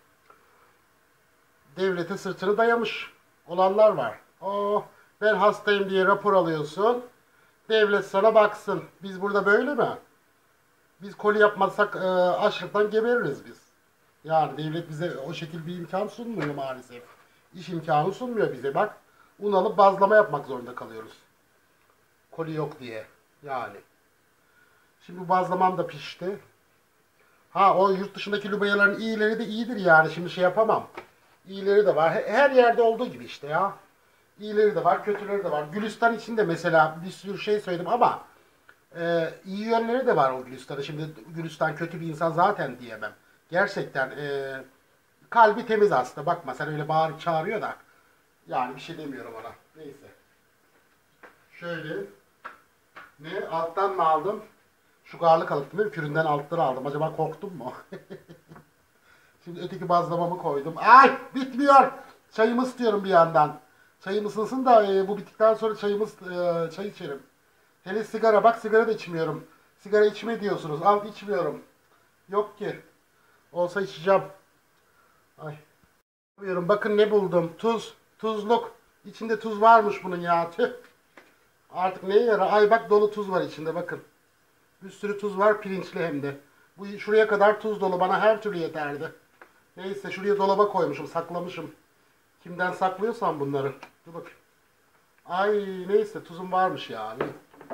Devlete sırtını dayamış olanlar var. Oh ben hastayım diye rapor alıyorsun. Devlet sana baksın. Biz burada böyle mi? Biz koli yapmazsak e, açlıktan gebeririz biz. Yani devlet bize o şekil bir imkan sunmuyor maalesef. İş imkanı sunmuyor bize. Bak un alıp bazlama yapmak zorunda kalıyoruz. Koli yok diye. Yani. Şimdi bu bazlamam da pişti. Ha o yurt dışındaki lubayaların iyileri de iyidir yani. Şimdi şey yapamam. İyileri de var. Her yerde olduğu gibi işte ya. İyileri de var, kötüleri de var. Gülistan için de mesela bir sürü şey söyledim ama e, iyi yönleri de var o Gülistan'ın. Şimdi Gülistan kötü bir insan zaten diyemem. Gerçekten e, kalbi temiz aslında. Bakma sen öyle bağırıp çağırıyor da. Yani bir şey demiyorum ona. Neyse. Şöyle. Ne? Alttan mı aldım? Şu garlık alıp değil mi? Küründen altları aldım. Acaba korktum mu? Şimdi öteki bazlamamı koydum. Ay bitmiyor. Çayımı istiyorum bir yandan. Çayım ısınsın da e, bu bittikten sonra çayımız e, çay içerim. Hele sigara bak sigara da içmiyorum. Sigara içme diyorsunuz. Al içmiyorum. Yok ki. Olsa içeceğim. Ay. Bilmiyorum. Bakın ne buldum. Tuz. Tuzluk. İçinde tuz varmış bunun ya. Tüh. Artık neye yarar? Ay bak dolu tuz var içinde bakın. Bir sürü tuz var pirinçli hem de. Bu şuraya kadar tuz dolu. Bana her türlü yeterdi. Neyse şuraya dolaba koymuşum. Saklamışım. Kimden saklıyorsam bunları. Dur bakayım. Ay neyse tuzum varmış yani.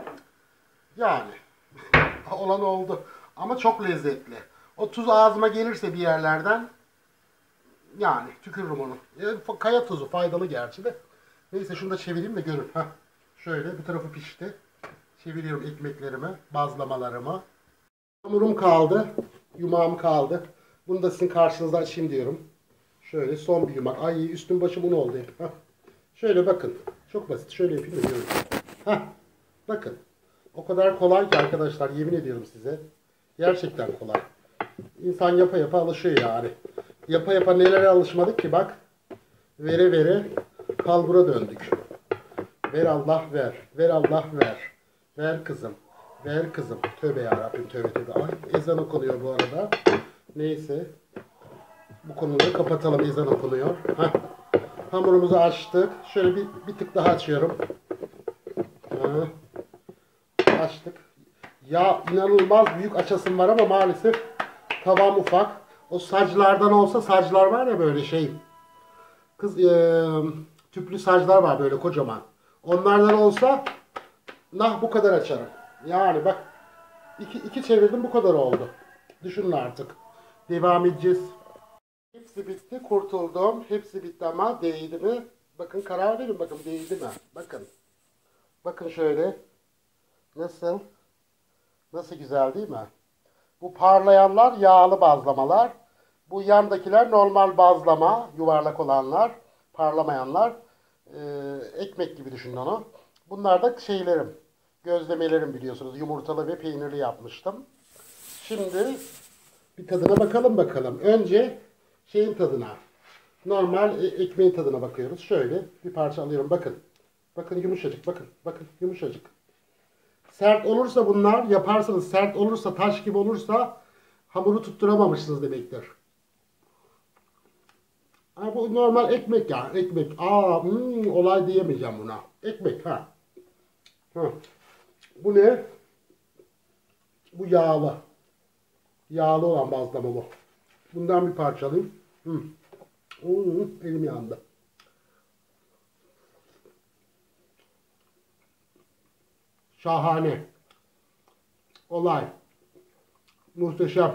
Yani. Olan oldu. Ama çok lezzetli. O tuz ağzıma gelirse bir yerlerden Yani tükürürüm onu. E, kaya tuzu faydalı gerçi de. Neyse şunu da çevireyim de görün. Heh. Şöyle bir tarafı pişti. Çeviriyorum ekmeklerimi, bazlamalarımı. Hamurum kaldı. Yumağım kaldı. Bunu da sizin karşınızda açayım diyorum. Şöyle son bir yumak. Ay üstüm başım un oldu hep. Heh. Şöyle bakın. Çok basit. Şöyle yapayım da görün. Heh. Bakın. O kadar kolay ki arkadaşlar, yemin ediyorum size. Gerçekten kolay. İnsan yapa yapa alışıyor yani. Yapa yapa nelere alışmadık ki bak. Vere vere kalbura döndük. Ver Allah ver. Ver Allah ver. Ver kızım. Ver kızım. Tövbe yarabbim, tövbe tövbe. Ay ezan okunuyor bu arada. Neyse. Bu konuyu da kapatalım, ezan okunuyor. Heh. Hamurumuzu açtık. Şöyle bir, bir tık daha açıyorum. Heh. Açtık. Ya inanılmaz büyük açasım var ama maalesef tavam ufak. O saclardan olsa, saclar var ya böyle şey. Kız e, tüplü saclar var böyle kocaman. Onlardan olsa nah bu kadar açarım. Yani bak iki, iki çevirdim bu kadar oldu. Düşünün artık. Devam edeceğiz. Hepsi bitti, kurtuldum. Hepsi bitti ama değdi mi? Bakın karar verin, bakın değdi mi? Bakın. Bakın şöyle. Nasıl? Nasıl güzel değil mi? Bu parlayanlar yağlı bazlamalar. Bu yandakiler normal bazlama, yuvarlak olanlar, parlamayanlar. Ee, ekmek gibi düşünün onu. Bunlar da şeylerim, gözlemelerim biliyorsunuz. Yumurtalı ve peynirli yapmıştım. Şimdi bir tadına bakalım bakalım. Önce şeyin tadına. Normal e, ekmeğin tadına bakıyoruz. Şöyle bir parça alıyorum. Bakın. Bakın yumuşacık. Bakın. Bakın yumuşacık. Sert olursa bunlar, yaparsanız sert olursa, taş gibi olursa hamuru tutturamamışsınız demektir. Ha, bu normal ekmek ya. Ekmek. Aa, hmm, olay diyemeyeceğim buna. Ekmek ha. Ha. Bu ne? Bu yağlı. Yağlı olan bazlama bu. Bundan bir parça alayım. Hmm. Hmm, elim yandı. Şahane. Olay. Muhteşem.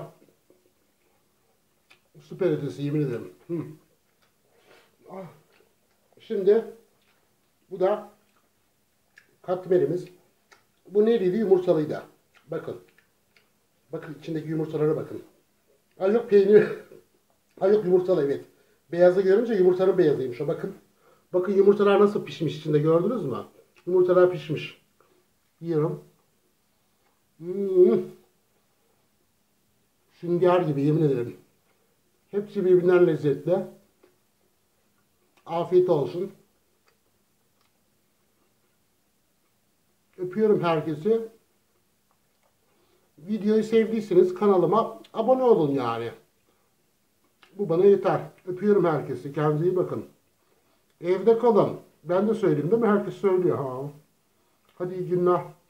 Süper ötesi, yemin ederim. Hmm. Ah. Şimdi bu da katmerimiz. Bu neyliydi? Yumurtalıydı. Bakın. Bakın içindeki yumurtalara bakın. Ay yok peynir. Ay yok yumurtalı, evet. Beyazı görünce yumurtanın beyazıymış o, bakın. Bakın yumurtalar nasıl pişmiş içinde, gördünüz mü? Yumurtalar pişmiş. Yiyorum. Hmm. Sünger gibi, yemin ederim. Hepsi birbirinden lezzetli. Afiyet olsun. Öpüyorum herkesi. Videoyu sevdiyseniz kanalıma abone olun yani. Bu bana yeter. Öpüyorum herkesi. Kendinize iyi bakın. Evde kalın. Ben de söyleyeyim değil mi? Herkes söylüyor. Ha. Hadi iyi günler.